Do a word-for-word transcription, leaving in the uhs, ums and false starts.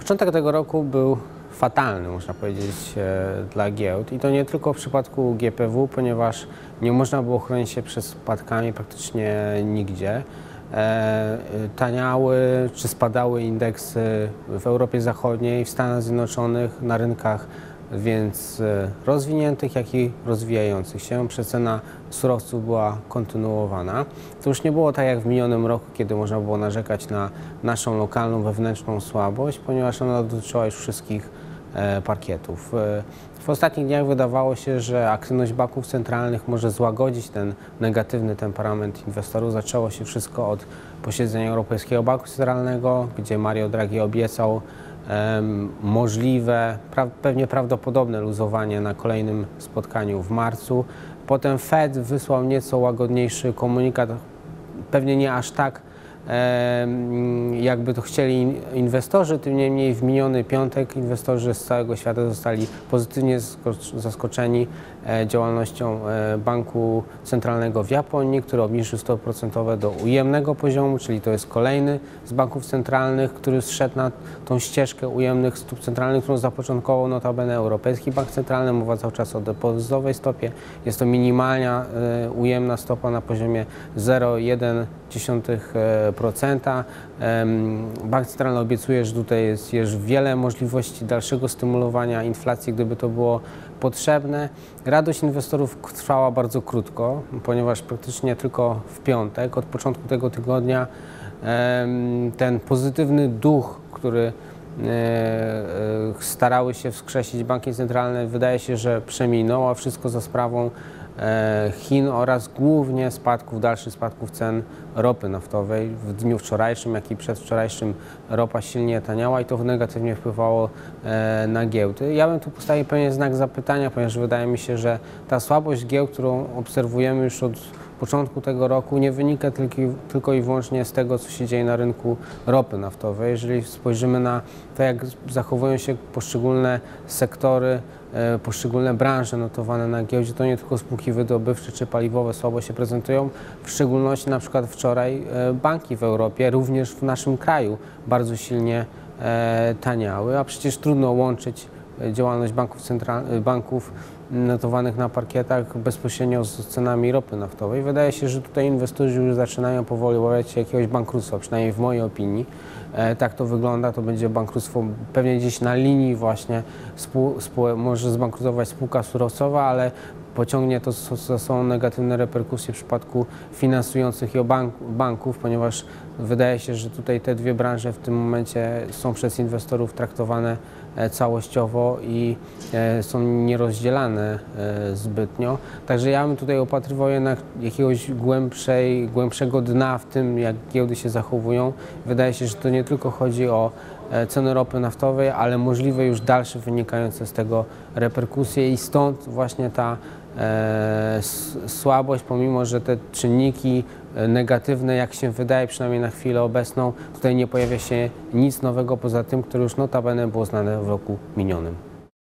Początek tego roku był fatalny, można powiedzieć, dla giełd i to nie tylko w przypadku G P W, ponieważ nie można było chronić się przed spadkami praktycznie nigdzie. E, taniały czy spadały indeksy w Europie Zachodniej, w Stanach Zjednoczonych, na rynkach więc rozwiniętych, jak i rozwijających się. Przecena surowców była kontynuowana. To już nie było tak jak w minionym roku, kiedy można było narzekać na naszą lokalną, wewnętrzną słabość, ponieważ ona dotyczyła już wszystkich e, parkietów. E, w ostatnich dniach wydawało się, że aktywność banków centralnych może złagodzić ten negatywny temperament inwestorów. Zaczęło się wszystko od posiedzenia Europejskiego Banku Centralnego, gdzie Mario Draghi obiecał Um, możliwe, pra, pewnie prawdopodobne luzowanie na kolejnym spotkaniu w marcu. Potem Fed wysłał nieco łagodniejszy komunikat, pewnie nie aż tak, um, jakby to chcieli inwestorzy, tym niemniej w miniony piątek inwestorzy z całego świata zostali pozytywnie zaskoczeni e, działalnością e, Banku Centralnego w Japonii, który obniżył stopy procentowe do ujemnego poziomu, czyli to jest kolejny z banków centralnych, który zszedł na tą ścieżkę ujemnych stóp centralnych, którą zapoczątkował notabene Europejski Bank Centralny. Mowa cały czas o depozytowej stopie. Jest to minimalna e, ujemna stopa na poziomie zero przecinek jeden procent. Bank Centralny obiecuje, że tutaj jest jeszcze wiele możliwości dalszego stymulowania inflacji, gdyby to było potrzebne. Radość inwestorów trwała bardzo krótko, ponieważ praktycznie tylko w piątek, od początku tego tygodnia, ten pozytywny duch, który starały się wskrzesić banki centralne, wydaje się, że przeminął, a wszystko za sprawą Chin oraz głównie spadków, dalszych spadków cen ropy naftowej. W dniu wczorajszym, jak i przedwczorajszym ropa silnie taniała i to negatywnie wpływało na giełdy. Ja bym tu postawił pewien znak zapytania, ponieważ wydaje mi się, że ta słabość giełd, którą obserwujemy już od początku tego roku, nie wynika tylko, tylko i wyłącznie z tego, co się dzieje na rynku ropy naftowej. Jeżeli spojrzymy na to, jak zachowują się poszczególne sektory, poszczególne branże notowane na giełdzie, to nie tylko spółki wydobywcze czy paliwowe słabo się prezentują. W szczególności na przykład wczoraj banki w Europie, również w naszym kraju, bardzo silnie taniały, a przecież trudno łączyć działalność banków, central, banków notowanych na parkietach bezpośrednio z cenami ropy naftowej. Wydaje się, że tutaj inwestorzy już zaczynają powoli obawiać się jakiegoś bankructwa, przynajmniej w mojej opinii. E, tak to wygląda, to będzie bankructwo pewnie gdzieś na linii właśnie, spół, spół, może zbankrutować spółka surowcowa, ale pociągnie to za sobą negatywne reperkusje w przypadku finansujących ją bank, banków, ponieważ wydaje się, że tutaj te dwie branże w tym momencie są przez inwestorów traktowane całościowo i są nierozdzielane zbytnio. Także ja bym tutaj upatrywał jednak jakiegoś głębszej, głębszego dna w tym, jak giełdy się zachowują. Wydaje się, że to nie tylko chodzi o ceny ropy naftowej, ale możliwe już dalsze wynikające z tego reperkusje i stąd właśnie ta e, słabość, pomimo że te czynniki negatywne, jak się wydaje, przynajmniej na chwilę obecną, tutaj nie pojawia się nic nowego poza tym, które już notabene było znane w roku minionym.